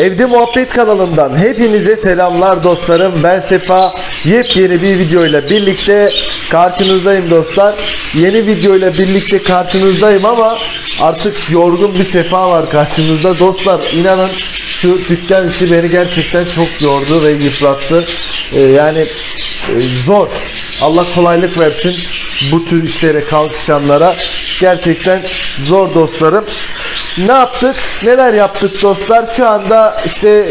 Evde Muhabbet kanalından hepinize selamlar dostlarım. Ben Sefa. Yepyeni bir videoyla birlikte karşınızdayım dostlar. Yeni videoyla birlikte karşınızdayım ama artık yorgun bir Sefa var karşınızda dostlar. İnanın şu dükkan işi beni gerçekten çok yordu ve yıprattı. Zor. Allah kolaylık versin bu tür işlere kalkışanlara. Gerçekten zor dostlarım. Ne yaptık? Neler yaptık dostlar? Şu anda işte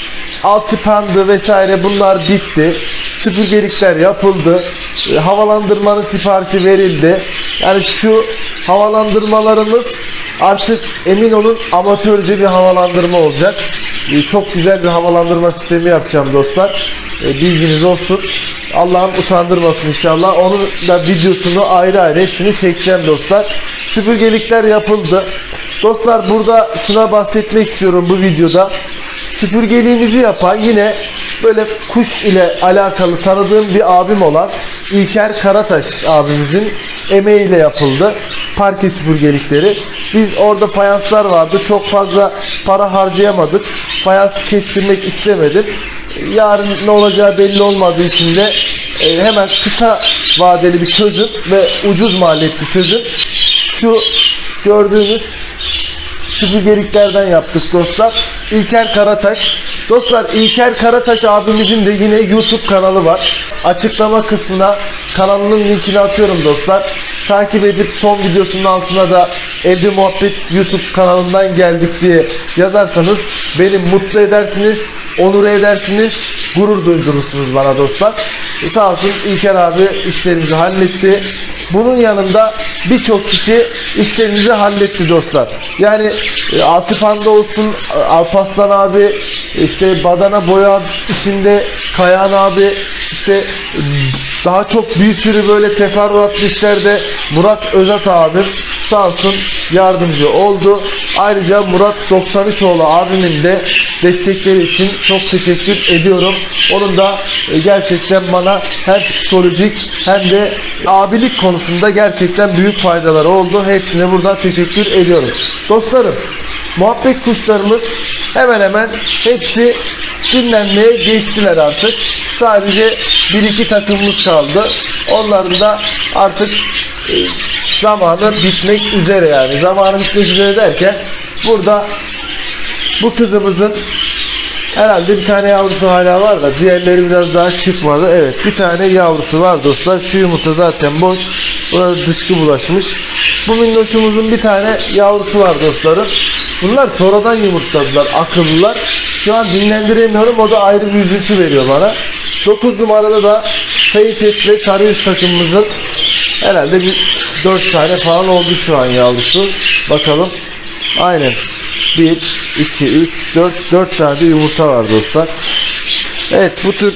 alçıpandı vesaire bunlar bitti. Süpürgelikler yapıldı. Havalandırmanın siparişi verildi. Yani şu havalandırmalarımız artık emin olun amatörce bir havalandırma olacak. Çok güzel bir havalandırma sistemi yapacağım dostlar. Bilginiz olsun. Allah'ım utandırmasın inşallah. Onun da videosunu ayrı ayrı hepsini çekeceğim dostlar. Süpürgelikler yapıldı. Dostlar burada şuna bahsetmek istiyorum bu videoda. Süpürgeliğimizi yapan yine böyle kuş ile alakalı tanıdığım bir abim olan İlker Karataş abimizin emeğiyle yapıldı. Parke süpürgelikleri. Biz orada fayanslar vardı. Çok fazla para harcayamadık. Fayans kestirmek istemedim. Yarın ne olacağı belli olmadığı için de hemen kısa vadeli bir çözüm ve ucuz maliyetli çözüm. Şu gördüğünüz süpürgeliklerden yaptık dostlar. İlker Karataş. Dostlar İlker Karataş abimizin de yine YouTube kanalı var. Açıklama kısmına kanalının linkini atıyorum dostlar. Takip edip son videosunun altına da Evde Muhabbet YouTube kanalından geldik diye yazarsanız beni mutlu edersiniz, onur edersiniz, gurur duydurursunuz bana dostlar. Sağ olsun İlker abi işlerimizi halletti. Bunun yanında birçok kişi işlerimizi halletti dostlar. Yani Altıpan'da olsun Alparslan abi, işte badana boya işinde Kayan abi, işte daha çok bir sürü böyle teferruatlı işlerde Murat Özat abim sağ olsun yardımcı oldu. Ayrıca Murat 93oğlu abimin de destekleri için çok teşekkür ediyorum. Onun da gerçekten bana hem psikolojik hem de abilik konusunda gerçekten büyük faydaları oldu. Hepsine buradan teşekkür ediyorum. Dostlarım, muhabbet kuşlarımız hemen hemen hepsi dinlenmeye geçtiler artık. Sadece 1-2 takımımız kaldı. Onların da artık zamanı bitmek üzere yani. Zamanı bitmek üzere derken burada bu kızımızın herhalde bir tane yavrusu hala var da diğerleri biraz daha çıkmadı. Evet, bir tane yavrusu var dostlar. Şu yumurta zaten boş. Burada dışkı bulaşmış. Bu minnoşumuzun bir tane yavrusu var dostlarım. Bunlar sonradan yumurtladılar. Akıllılar. Şu an dinlendiremiyorum. O da ayrı bir üzüntü veriyor bana. 9 numarada da Feytet ve Sarıyüz takımımızın herhalde bir 4 tane falan oldu şu an yavrusu. Bakalım. Aynen. 1, 2, 3, 4 tane de yumurta var dostlar. Evet, bu tür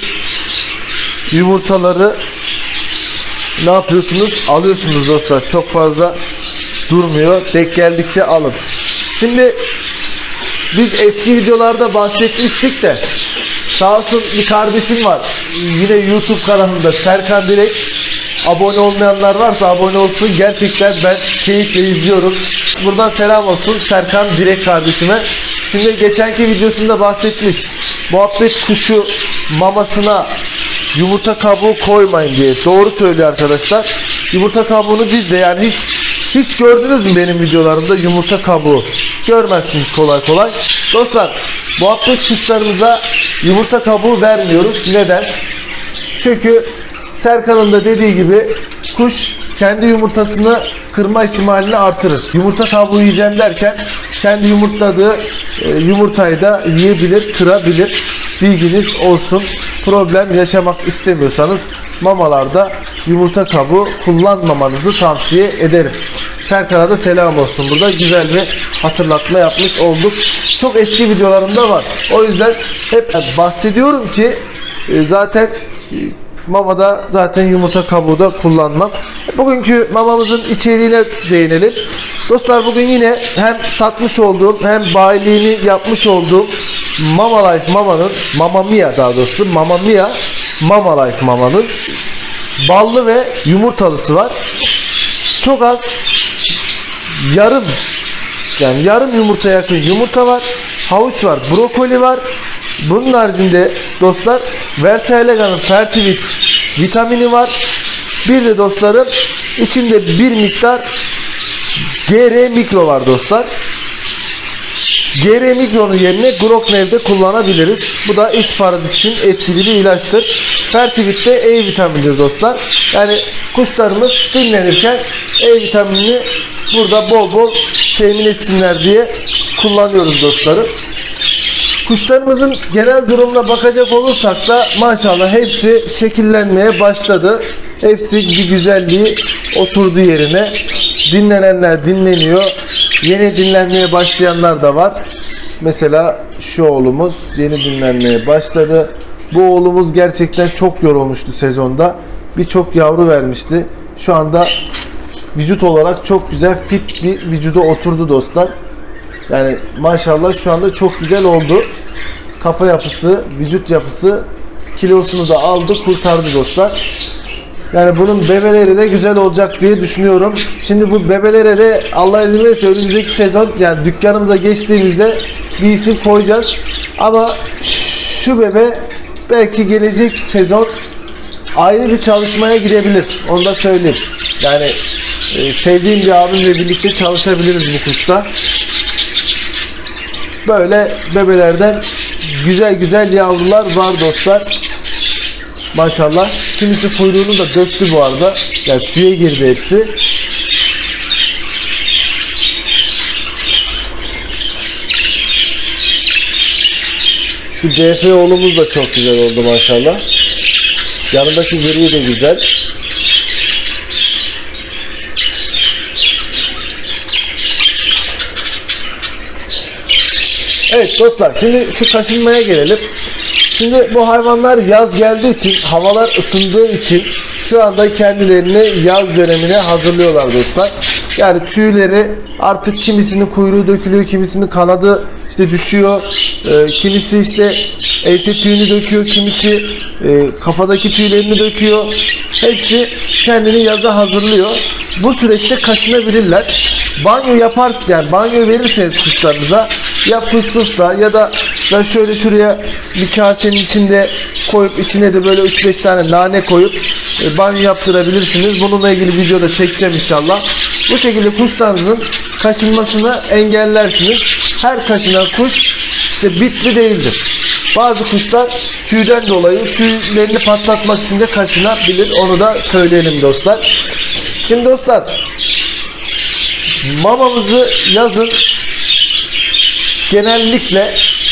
yumurtaları ne yapıyorsunuz? Alıyorsunuz dostlar. Çok fazla durmuyor. Denk geldikçe alın. Şimdi biz eski videolarda bahsetmiştik de sağ olsun bir kardeşim var. Yine YouTube kanalında Serkan Direkt. Abone olmayanlar varsa abone olsun. Gerçekten ben keyifle izliyorum. Buradan selam olsun Serkan Direkt kardeşime. Şimdi geçenki videosunda bahsetmiş. Muhabbet kuşu mamasına yumurta kabuğu koymayın diye. Doğru söylüyor arkadaşlar. Yumurta kabuğunu biz de yani hiç gördünüz mü benim videolarımda yumurta kabuğu? Görmezsiniz kolay kolay. Dostlar, muhabbet kuşlarımıza yumurta kabuğu vermiyoruz. Neden? Çünkü Serkan'ın da dediği gibi kuş kendi yumurtasını kırma ihtimalini artırır. Yumurta kabuğu yiyeceğim derken kendi yumurtladığı yumurtayı da yiyebilir, kırabilir. Bilginiz olsun. Problem yaşamak istemiyorsanız mamalarda yumurta kabuğu kullanmamanızı tavsiye ederim. Serkan'a da selam olsun. Burada güzel bir hatırlatma yapmış olduk. Çok eski videolarımda var. O yüzden hep bahsediyorum ki zaten mamada zaten yumurta kabuğu da kullanmam. Bugünkü mamamızın içeriğine değinelim. Dostlar, bugün yine hem satmış olduğum hem bayiliğini yapmış olduğum Mama Life Mama'nın, Mama Mia daha doğrusu, Mama Mia Mama Life Mama'nın ballı ve yumurtalısı var. Çok az yarım yumurta yakın yumurta var. havuç var, brokoli var. Bunun haricinde dostlar Verta Elega'nın Fertivit vitamini var. Bir de dostlarım içinde bir miktar GR Mikro var dostlar. GR Mikro'nun yerine Groknev'de kullanabiliriz. Bu da iç parazit için etkili bir ilaçtır. Fertivit de E vitaminidir dostlar. Yani kuşlarımız dinlenirken E vitaminini burada bol bol temin etsinler diye kullanıyoruz dostlarım. Kuşlarımızın genel durumuna bakacak olursak da maşallah hepsi şekillenmeye başladı. Hepsi bir güzelliği oturdu yerine. Dinlenenler dinleniyor. Yeni dinlenmeye başlayanlar da var. Mesela şu oğlumuz yeni dinlenmeye başladı. Bu oğlumuz gerçekten çok yorulmuştu sezonda. Birçok yavru vermişti. Şu anda vücut olarak çok güzel fit bir vücuda oturdu dostlar. Yani maşallah şu anda çok güzel oldu. Kafa yapısı, vücut yapısı kilosunu da aldı, kurtardı dostlar. Yani bunun bebeleri de güzel olacak diye düşünüyorum. Şimdi bu bebelere de Allah izin verirse önümüzdeki sezon yani dükkanımıza geçtiğimizde bir isim koyacağız. Ama şu bebe belki gelecek sezon ayrı bir çalışmaya girebilir. Onu da söyleyeyim. Yani sevdiğim bir abimle birlikte çalışabiliriz bu kuşta. Böyle bebelerden güzel güzel yavrular var dostlar. Maşallah. Kimisi kuyruğunu da döktü bu arada. Yani tüye girdi hepsi. Şu DF oğlumuz da çok güzel oldu maşallah. Yanındaki gri de güzel. Evet dostlar, şimdi şu kaşınmaya gelelim. Şimdi bu hayvanlar yaz geldiği için, havalar ısındığı için şu anda kendilerini yaz dönemine hazırlıyorlar dostlar. Yani tüyleri artık kimisinin kuyruğu dökülüyor, kimisinin kanadı işte düşüyor, kimisi işte ense tüyünü döküyor, kimisi kafadaki tüylerini döküyor. Hepsi kendini yaza hazırlıyor. Bu süreçte kaşınabilirler. Banyo yaparsın, yani banyo verirseniz kuşlarınıza ya fıssızla ya da şöyle şuraya bir kasenin içinde koyup içine de böyle 3-5 tane nane koyup banyo yaptırabilirsiniz. Bununla ilgili videoda çekeceğim inşallah. Bu şekilde kuşlarınızın kaşınmasını engellersiniz. Her kaşınan kuş işte bitli değildir. Bazı kuşlar tüyden dolayı tüylerini patlatmak için de kaşınabilir. Onu da söyleyelim dostlar. Şimdi dostlar, mamamızı yazın genellikle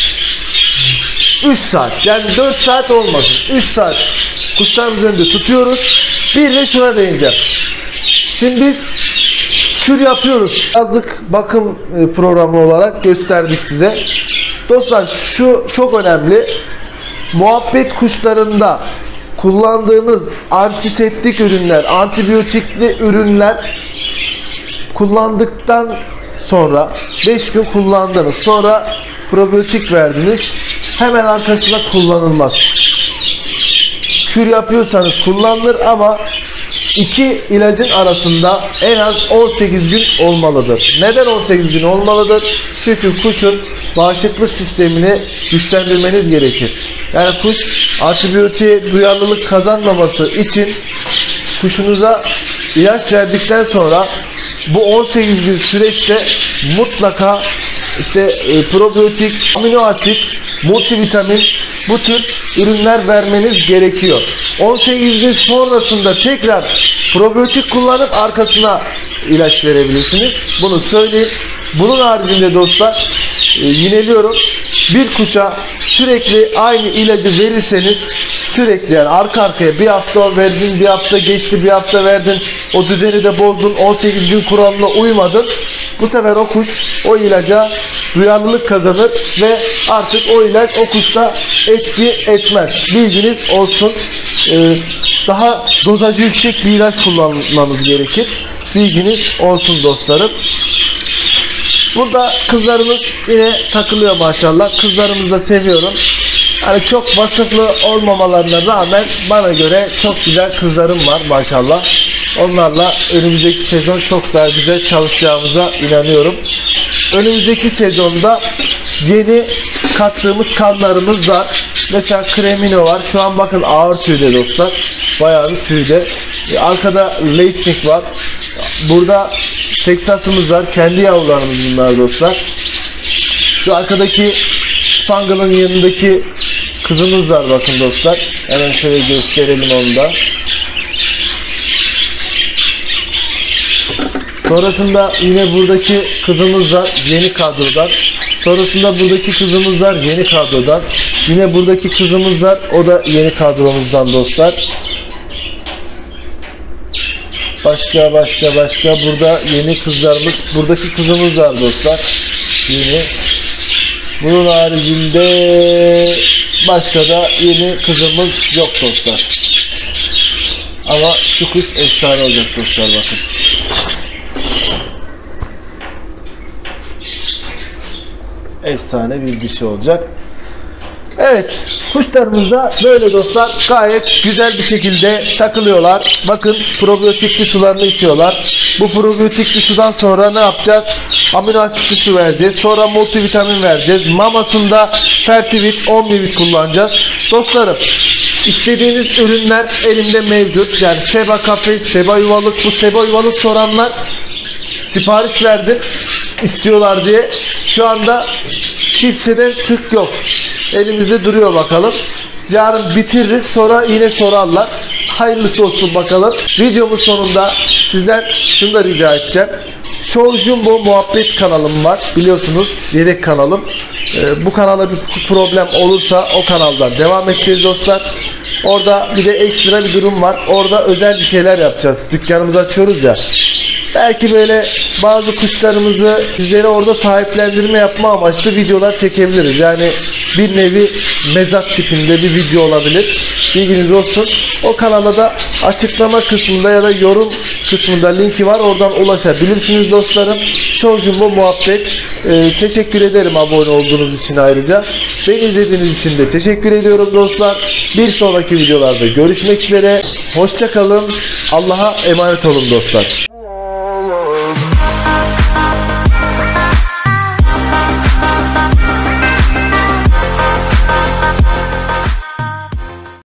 3 saat, yani 4 saat olmasın, 3 saat kuşlarımızın önünde tutuyoruz. Bir de şuna değineceğim. Şimdi biz kür yapıyoruz. Yazlık bakım programı olarak gösterdik size. Dostlar şu çok önemli. Muhabbet kuşlarında kullandığınız antiseptik ürünler, antibiyotikli ürünler kullandıktan sonra 5 gün kullandınız. Sonra probiyotik verdiniz. Hemen arkasında kullanılmaz. Kür yapıyorsanız kullanılır ama iki ilacın arasında en az 18 gün olmalıdır. Neden 18 gün olmalıdır? Çünkü kuşun bağışıklık sistemini güçlendirmeniz gerekir. Yani kuş antibiyotiğe duyarlılık kazanmaması için kuşunuza ilaç verdikten sonra bu 18 gün süreçte mutlaka işte probiyotik, amino asit, multivitamin bu tür ürünler vermeniz gerekiyor. 18 gün sonrasında tekrar probiyotik kullanıp arkasına ilaç verebilirsiniz. Bunu söyleyeyim. Bunun haricinde dostlar yineliyorum. Bir kuşa sürekli aynı ilacı verirseniz sürekli, yani arka arkaya bir hafta verdin, bir hafta geçti, bir hafta verdin, o düzeni de bozdun, 18 gün kuralına uymadın, bu sefer o kuş o ilaca duyarlılık kazanır ve artık o ilaç o kuşta etki etmez. Bilginiz olsun. Daha dozajı yüksek bir ilaç kullanmanız gerekir. Bilginiz olsun dostlarım. Burada kızlarımız yine takılıyor maşallah. Kızlarımızı da seviyorum. Hani çok vasıflı olmamalarına rağmen bana göre çok güzel kızlarım var maşallah. Onlarla önümüzdeki sezon çok daha güzel çalışacağımıza inanıyorum. Önümüzdeki sezonda yeni kattığımız kanlarımız var. Mesela Cremino var. Şu an bakın ağır tüyde dostlar. Bayağı bir tüyde. Arkada Lacing var. Burada Texas'ımız var. Kendi yavrularımız bunlar dostlar. Şu arkadaki Spangle'ın yanındaki kızımız var bakın dostlar. Hemen şöyle gösterelim onu da. Sonrasında yine buradaki kızımız var. Yeni kadrodan. Sonrasında buradaki kızımız var. Yeni kadrodan. Yine buradaki kızımız var. O da yeni kadromuzdan dostlar. Başka. Burada yeni kızlarımız. Buradaki kızımız var dostlar. Yeni. Bunun haricinde başka da yeni kızımız yok dostlar. Ama şu kuş efsane olacak dostlar bakın. Efsane bir dişi olacak. Evet, kuşlarımız da böyle dostlar, gayet güzel bir şekilde takılıyorlar. Bakın probiyotikli sularını içiyorlar. Bu probiyotikli sudan sonra ne yapacağız? Amino asitli su vereceğiz. Sonra multivitamin vereceğiz. Mamasında Fertivit, Omnivit kullanacağız. Dostlarım, istediğiniz ürünler elimde mevcut. Yani Seba kafes, Seba yuvalık. Bu Seba yuvalık soranlar sipariş verdim istiyorlar diye. Şu anda kimseden tık yok. Elimizde duruyor bakalım. Yarın bitiririz, sonra yine sorarlar. Hayırlısı olsun bakalım. Videomun sonunda sizden şunu da rica edeceğim. Show Jumbo muhabbet kanalım var. Biliyorsunuz, yedek kanalım. Bu kanala bir problem olursa o kanaldan devam edeceğiz dostlar. Orada bir de ekstra bir durum var. Orada özel bir şeyler yapacağız. Dükkanımızı açıyoruz ya. Belki böyle bazı kuşlarımızı sizlere orada sahiplendirme yapma amaçlı videolar çekebiliriz. Yani bir nevi mezat tipinde bir video olabilir. Bilginiz olsun. O kanala da açıklama kısmında ya da yorum kısmında linki var. Oradan ulaşabilirsiniz dostlarım. Show Jumbo muhabbet. Teşekkür ederim abone olduğunuz için ayrıca. Beni izlediğiniz için de teşekkür ediyorum dostlar. Bir sonraki videolarda görüşmek üzere. Hoşça kalın. Allah'a emanet olun dostlar.